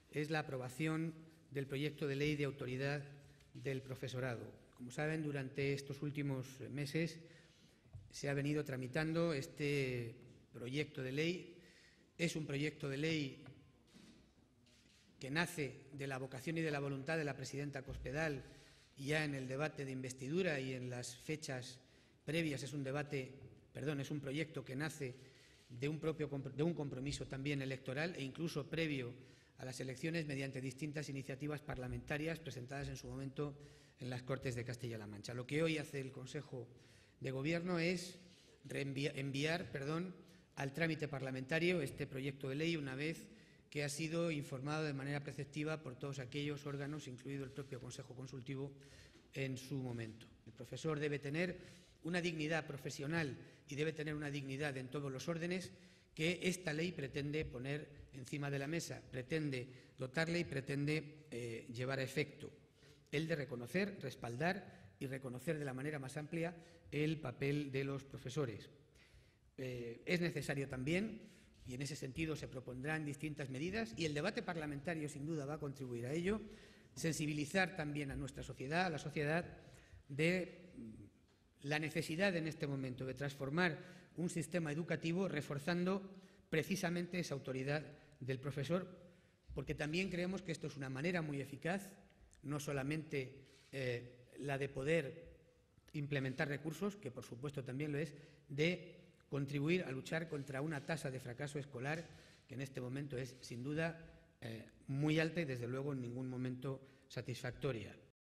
es la aprobación del proyecto de ley de autoridad del profesorado. Como saben, durante estos últimos meses se ha venido tramitando este proyecto de ley. Es un proyecto de ley que nace de la vocación y de la voluntad de la presidenta Cospedal, y ya en el debate de investidura y en las fechas previas es un proyecto que nace de un compromiso también electoral e incluso previo a las elecciones mediante distintas iniciativas parlamentarias presentadas en su momento en las Cortes de Castilla-La Mancha. Lo que hoy hace el Consejo de Gobierno es enviar al trámite parlamentario este proyecto de ley una vez que ha sido informado de manera preceptiva por todos aquellos órganos, incluido el propio Consejo Consultivo, en su momento. El profesor debe tener una dignidad profesional y debe tener una dignidad en todos los órdenes que esta ley pretende poner encima de la mesa, pretende dotarle y pretende llevar a efecto. El de reconocer, respaldar y reconocer de la manera más amplia el papel de los profesores. Es necesario también, y en ese sentido se propondrán distintas medidas, y el debate parlamentario sin duda va a contribuir a ello, sensibilizar también a nuestra sociedad, a la sociedad, de la necesidad en este momento de transformar un sistema educativo reforzando precisamente esa autoridad del profesor, porque también creemos que esto es una manera muy eficaz, no solamente la de poder implementar recursos, que por supuesto también lo es, de contribuir a luchar contra una tasa de fracaso escolar que en este momento es sin duda muy alta y desde luego en ningún momento satisfactoria.